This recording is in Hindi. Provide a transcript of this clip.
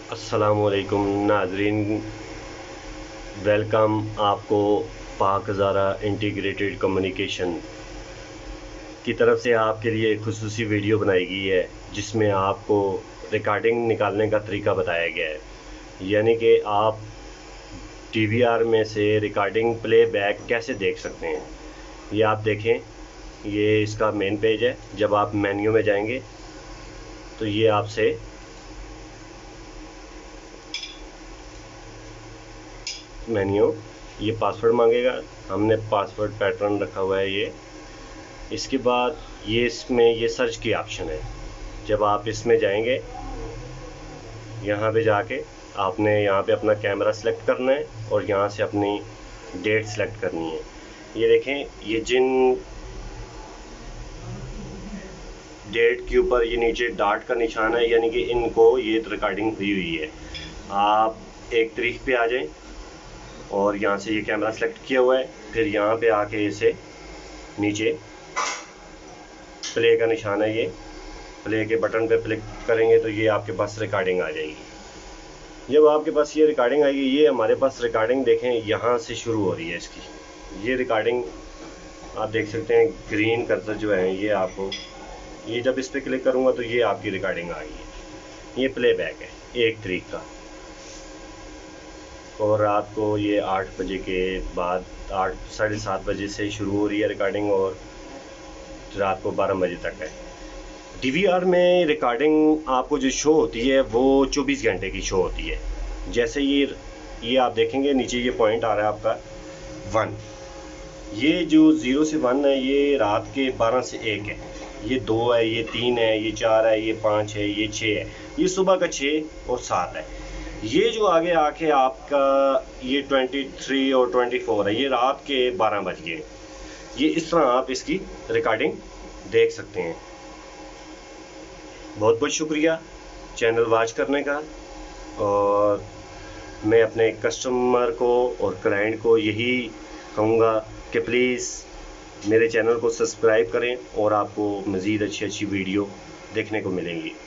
अस्सलामुअलैकुम नाजरीन, वेलकम आपको पाक ज़ारा इंटीग्रेटेड कम्युनिकेशन की तरफ से आपके लिए एक खुसूसी वीडियो बनाई गई है जिसमें आपको रिकॉर्डिंग निकालने का तरीका बताया गया है। यानी कि आप DVR में से रिकॉर्डिंग प्लेबैक कैसे देख सकते हैं। ये आप देखें, ये इसका मेन पेज है। जब आप मेन्यू में जाएंगे तो ये आपसे मेन्यू ये पासवर्ड मांगेगा। हमने पासवर्ड पैटर्न रखा हुआ है ये। इसके बाद ये इसमें ये सर्च की ऑप्शन है। जब आप इसमें जाएंगे, यहाँ पे जाके आपने यहाँ पे अपना कैमरा सेलेक्ट करना है और यहाँ से अपनी डेट सेलेक्ट करनी है। ये देखें, ये जिन डेट के ऊपर ये नीचे डॉट का निशान है, यानी कि इनको ये रिकॉर्डिंग हुई हुई है। आप 1 तारीख पे आ जाएं और यहाँ से ये कैमरा सेलेक्ट किया हुआ है, फिर यहाँ पे आके इसे नीचे प्ले का निशान है, ये प्ले के बटन पे क्लिक करेंगे तो ये आपके पास रिकॉर्डिंग आ जाएगी। जब आपके पास ये रिकॉर्डिंग आएगी, ये हमारे पास रिकॉर्डिंग देखें यहाँ से शुरू हो रही है इसकी। ये रिकॉर्डिंग आप देख सकते हैं, ग्रीन कर्सर जो है ये आपको, ये जब इस पर क्लिक करूँगा तो ये आपकी रिकॉर्डिंग आ गई है। ये प्लेबैक है 1 तारीख का, और रात को ये 8 बजे के बाद 8 साढ़े 7 बजे से शुरू हो रही है रिकॉर्डिंग और रात को 12 बजे तक है। DVR में रिकॉर्डिंग आपको जो शो होती है वो 24 घंटे की शो होती है। जैसे ये आप देखेंगे नीचे ये पॉइंट आ रहा है आपका 1, ये जो 0 से 1 है ये रात के 12 से 1 है, ये 2 है, ये 3 है, ये 4 है, ये 5 है, ये 6 है, ये सुबह का 6 और 7 है। ये जो आगे आके आपका ये 23 और 24 है, ये रात के 12 बज गए। ये इस तरह आप इसकी रिकॉर्डिंग देख सकते हैं। बहुत बहुत शुक्रिया चैनल वॉच करने का, और मैं अपने कस्टमर को और क्लाइंट को यही कहूँगा कि प्लीज़ मेरे चैनल को सब्सक्राइब करें और आपको मज़ीद अच्छी अच्छी वीडियो देखने को मिलेंगी।